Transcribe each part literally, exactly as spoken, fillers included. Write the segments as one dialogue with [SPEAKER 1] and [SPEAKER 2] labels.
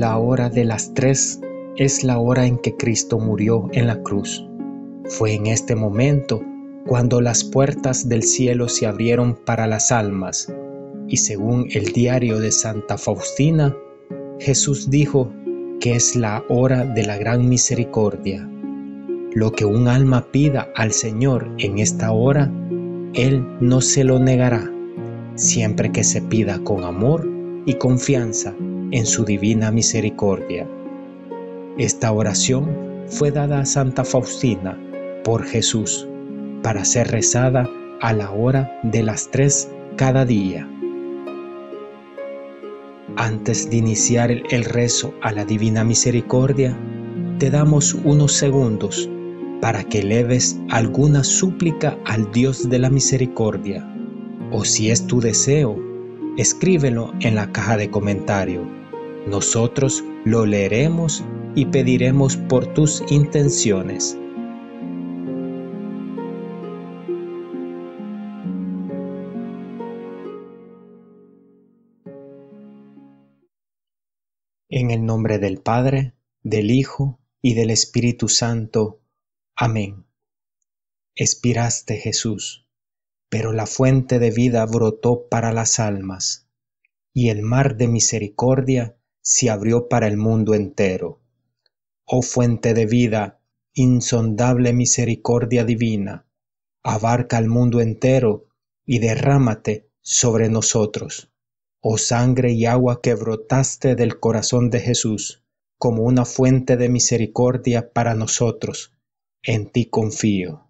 [SPEAKER 1] La hora de las tres es la hora en que Cristo murió en la cruz. Fue en este momento cuando las puertas del cielo se abrieron para las almas, y según el diario de Santa Faustina, Jesús dijo que es la hora de la gran misericordia. Lo que un alma pida al Señor en esta hora, Él no se lo negará, siempre que se pida con amor y confianza en su divina misericordia. Esta oración fue dada a Santa Faustina por Jesús para ser rezada a la hora de las tres cada día. Antes de iniciar el rezo a la divina misericordia, te damos unos segundos para que eleves alguna súplica al Dios de la misericordia, o si es tu deseo, escríbelo en la caja de comentario. Nosotros lo leeremos y pediremos por tus intenciones. En el nombre del Padre, del Hijo y del Espíritu Santo. Amén. Expiraste, Jesús, pero la fuente de vida brotó para las almas, y el mar de misericordia se abrió para el mundo entero. Oh fuente de vida, insondable misericordia divina, abarca al mundo entero y derrámate sobre nosotros. Oh sangre y agua que brotaste del corazón de Jesús, como una fuente de misericordia para nosotros, en ti confío.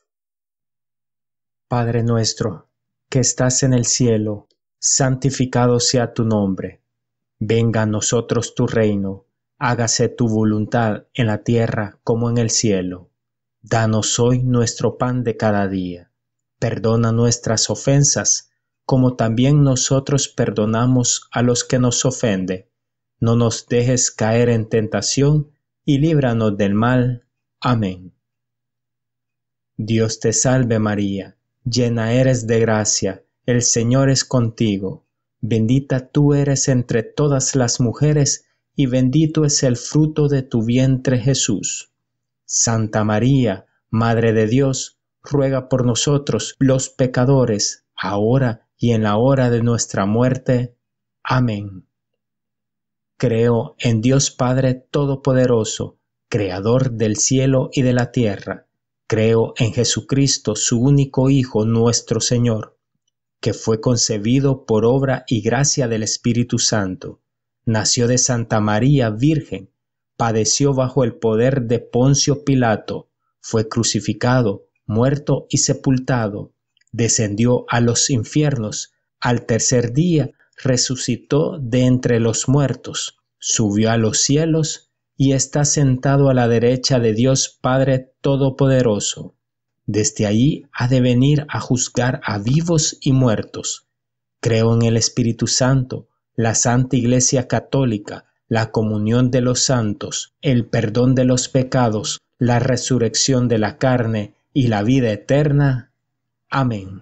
[SPEAKER 1] Padre nuestro, que estás en el cielo, santificado sea tu nombre. Venga a nosotros tu reino, hágase tu voluntad en la tierra como en el cielo. Danos hoy nuestro pan de cada día. Perdona nuestras ofensas, como también nosotros perdonamos a los que nos ofenden. No nos dejes caer en tentación, y líbranos del mal. Amén. Dios te salve María, llena eres de gracia, el Señor es contigo. Bendita tú eres entre todas las mujeres, y bendito es el fruto de tu vientre Jesús. Santa María, Madre de Dios, ruega por nosotros los pecadores, ahora y en la hora de nuestra muerte. Amén. Creo en Dios Padre Todopoderoso, Creador del cielo y de la tierra. Creo en Jesucristo, su único Hijo, nuestro Señor, que fue concebido por obra y gracia del Espíritu Santo. Nació de Santa María Virgen, padeció bajo el poder de Poncio Pilato, fue crucificado, muerto y sepultado, descendió a los infiernos, al tercer día resucitó de entre los muertos, subió a los cielos y está sentado a la derecha de Dios Padre Todopoderoso. Desde allí ha de venir a juzgar a vivos y muertos. Creo en el Espíritu Santo, la Santa Iglesia Católica, la comunión de los santos, el perdón de los pecados, la resurrección de la carne y la vida eterna. Amén.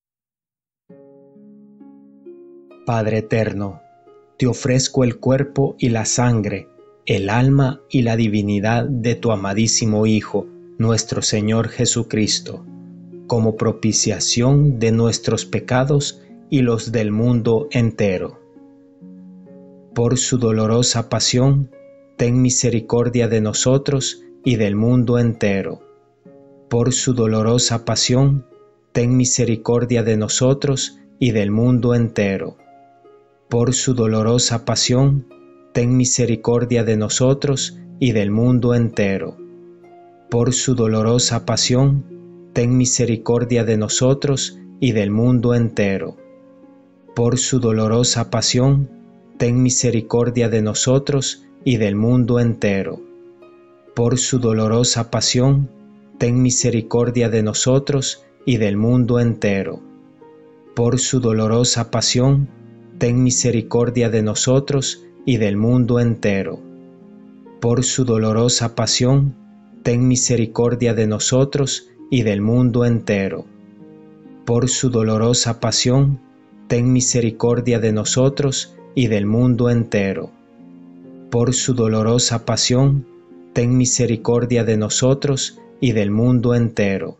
[SPEAKER 1] Padre eterno, te ofrezco el cuerpo y la sangre, el alma y la divinidad de tu amadísimo Hijo, nuestro Señor Jesucristo, como propiciación de nuestros pecados y los del mundo entero. Por su dolorosa pasión, ten misericordia de nosotros y del mundo entero. Por su dolorosa pasión, ten misericordia de nosotros y del mundo entero. Por su dolorosa pasión, ten misericordia de nosotros y del mundo entero. Por su dolorosa pasión, ten misericordia de nosotros y del mundo entero. Por su dolorosa pasión, ten misericordia de nosotros y del mundo entero. Por su dolorosa pasión, ten misericordia de nosotros y del mundo entero. Por su dolorosa pasión, ten misericordia de nosotros y del mundo entero. Por su dolorosa pasión, ten misericordia de nosotros y del mundo entero. Por su dolorosa pasión, ten misericordia de nosotros y del mundo entero. por su dolorosa pasión, ten misericordia de nosotros y del mundo entero.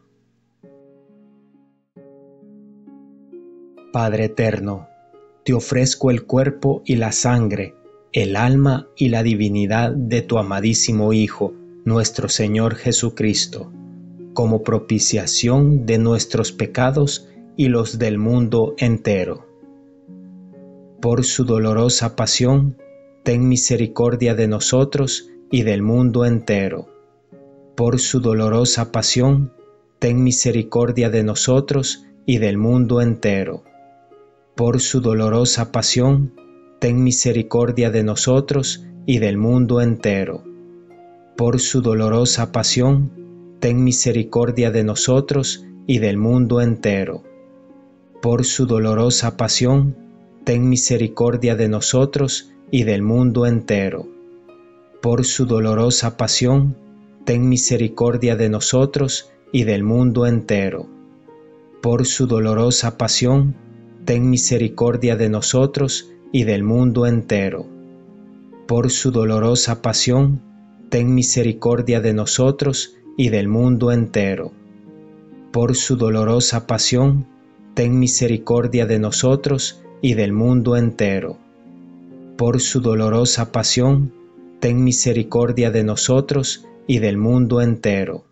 [SPEAKER 1] Padre eterno, te ofrezco el cuerpo y la sangre, el alma y la divinidad de tu amadísimo Hijo, nuestro Señor Jesucristo, como propiciación de nuestros pecados y los del mundo entero. Por su dolorosa pasión, ten misericordia de nosotros y del mundo entero. Por su dolorosa pasión, ten misericordia de nosotros y del mundo entero. Por su dolorosa pasión, ten misericordia de nosotros y del mundo entero. Por su dolorosa pasión, ten misericordia de nosotros y del mundo entero. Por su dolorosa pasión, ten misericordia de nosotros y del mundo entero. Por su dolorosa pasión, ten misericordia de nosotros y del mundo entero. Por su dolorosa pasión, ten misericordia de nosotros y del mundo entero. Por su dolorosa pasión, ten misericordia de nosotros y del mundo entero. Por su dolorosa pasión, ten misericordia de nosotros y del mundo entero. Por su dolorosa pasión, ten misericordia de nosotros y del mundo entero.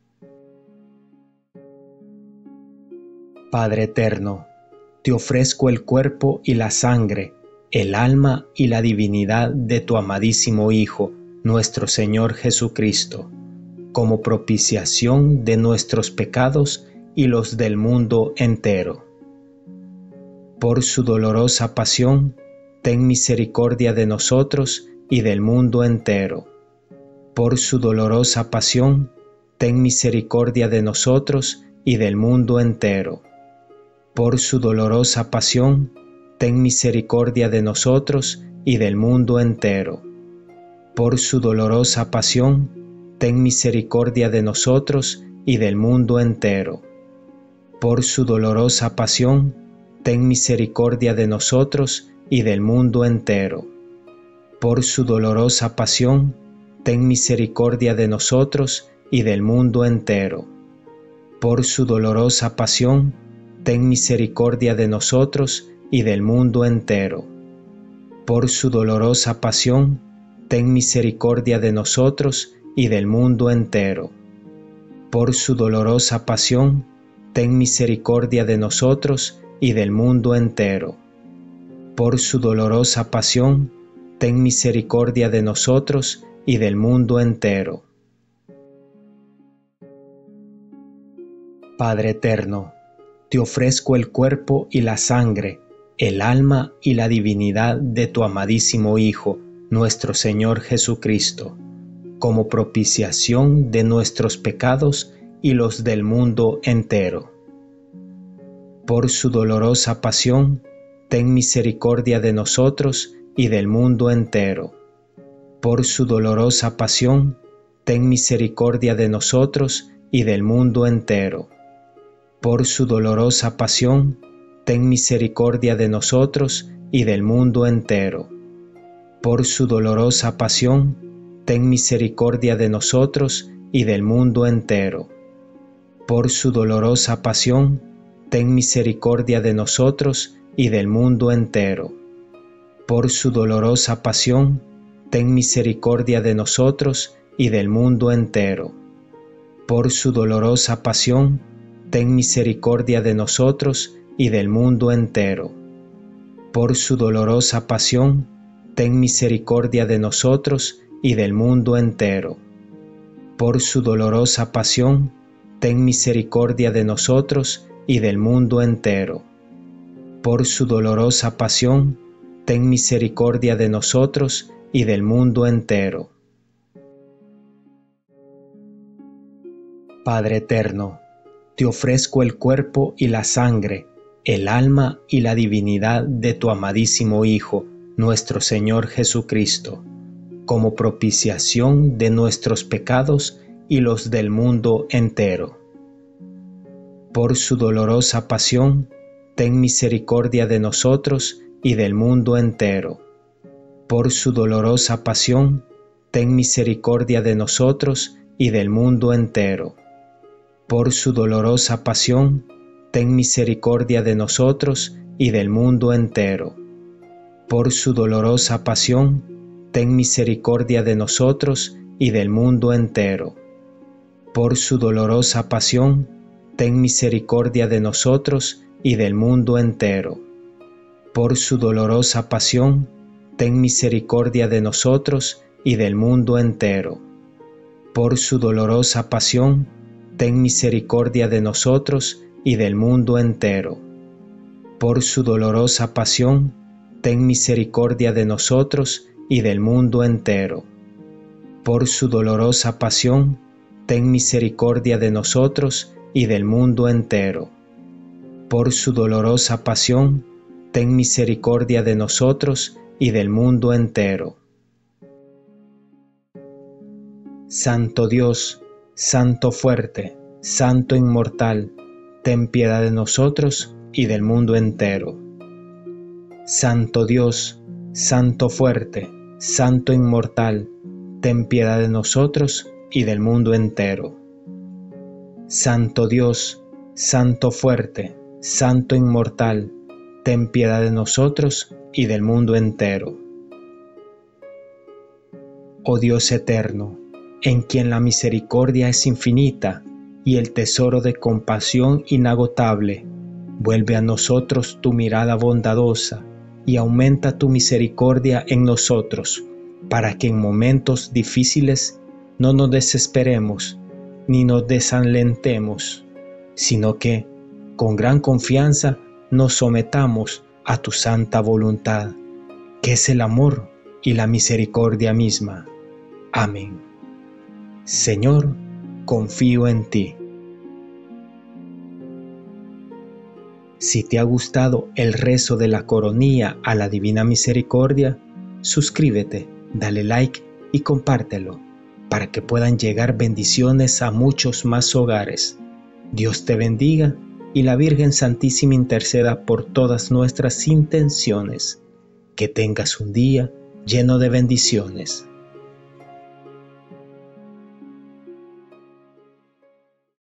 [SPEAKER 1] Padre eterno, te ofrezco el cuerpo y la sangre, el alma y la divinidad de tu amadísimo Hijo, nuestro Señor Jesucristo, como propiciación de nuestros pecados y los del mundo entero. Por su dolorosa pasión, ten misericordia de nosotros y del mundo entero. Por su dolorosa pasión, ten misericordia de nosotros y del mundo entero. Por su dolorosa pasión, ten misericordia de nosotros y del mundo entero. Por su dolorosa pasión, ten misericordia de nosotros y del mundo entero. Por su dolorosa pasión, ten misericordia de nosotros y del mundo entero. Por su dolorosa pasión, ten misericordia de nosotros y del mundo entero. Por su dolorosa pasión, ten misericordia de nosotros y del mundo entero. Por su dolorosa pasión, ten misericordia de nosotros y del mundo entero. Por su dolorosa pasión, ten misericordia de nosotros y del mundo entero. Por su dolorosa pasión, ten misericordia de nosotros y del mundo entero. Padre eterno, te ofrezco el cuerpo y la sangre, el alma y la divinidad de tu amadísimo Hijo, nuestro Señor Jesucristo, como propiciación de nuestros pecados y los del mundo entero. Por su dolorosa pasión, ten misericordia de nosotros y del mundo entero. Por su dolorosa pasión, ten misericordia de nosotros y del mundo entero. Por su dolorosa pasión, ten misericordia de nosotros y del mundo entero. Por su dolorosa pasión, ten misericordia de nosotros y del mundo entero. Por su dolorosa pasión, ten misericordia de nosotros y del mundo entero. Por su dolorosa pasión, ten misericordia de nosotros y del mundo entero. Por su dolorosa pasión, ten misericordia de nosotros y del mundo entero. Por su dolorosa pasión, ten misericordia de nosotros y del mundo entero. Por su dolorosa pasión, ten misericordia de nosotros y del mundo entero. Por su dolorosa pasión, ten misericordia de nosotros y del mundo entero. Padre eterno, te ofrezco el cuerpo y la sangre, el alma y la divinidad de tu amadísimo Hijo, nuestro Señor Jesucristo, como propiciación de nuestros pecados y los del mundo entero. Por su dolorosa pasión, ten misericordia de nosotros y del mundo entero. por su dolorosa pasión, ten misericordia de nosotros y del mundo entero. Por su dolorosa pasión, ten misericordia de nosotros y del mundo entero. Por su dolorosa pasión, ten misericordia de nosotros y del mundo entero. Por su dolorosa pasión, ten misericordia de nosotros y del mundo entero. Por su dolorosa pasión, ten misericordia de nosotros y del mundo entero. Por su dolorosa pasión, ten misericordia de nosotros y del mundo entero. Por su dolorosa pasión, ten misericordia de nosotros y del mundo entero. Por su dolorosa pasión, ten misericordia de nosotros y del mundo entero. Por su dolorosa pasión, ten misericordia de nosotros y del mundo entero. Santo Dios, Santo fuerte, Santo inmortal, ten piedad de nosotros y del mundo entero. Santo Dios, Santo fuerte, Santo inmortal, ten piedad de nosotros y del mundo entero. Santo Dios, Santo fuerte, Santo inmortal, ten piedad de nosotros y del mundo entero. Oh Dios eterno, en quien la misericordia es infinita y el tesoro de compasión inagotable, vuelve a nosotros tu mirada bondadosa y aumenta tu misericordia en nosotros, para que en momentos difíciles no nos desesperemos ni nos desalentemos, sino que, con gran confianza, nos sometamos a tu santa voluntad, que es el amor y la misericordia misma. Amén. Señor, confío en ti. Si te ha gustado el rezo de la coronilla a la Divina Misericordia, suscríbete, dale like y compártelo, para que puedan llegar bendiciones a muchos más hogares. Dios te bendiga y la Virgen Santísima interceda por todas nuestras intenciones. Que tengas un día lleno de bendiciones.